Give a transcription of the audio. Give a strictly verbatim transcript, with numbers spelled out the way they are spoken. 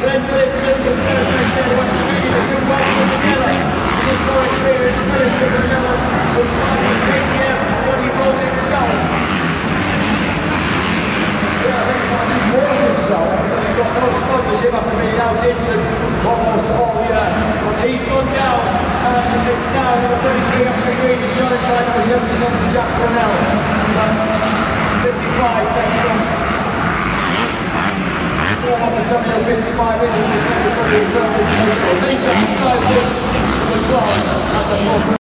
Glenn Phillips loses first race there to watch the meeting. The two bikes come together. It is more experienced. Phillips with the level with five on K T M. What he rode himself. Yeah, I think he fought himself. He's got no sponsorship after being out injured almost all year. But he's gone down. And it's now number thirty-three, Ashley Green, challenged by number seventy-seven, Jack Brunel. fifty-five next one. So I want to tell you fifty-five is it? It's going to be a terrible. Meantime, five, six, number twelve at the front.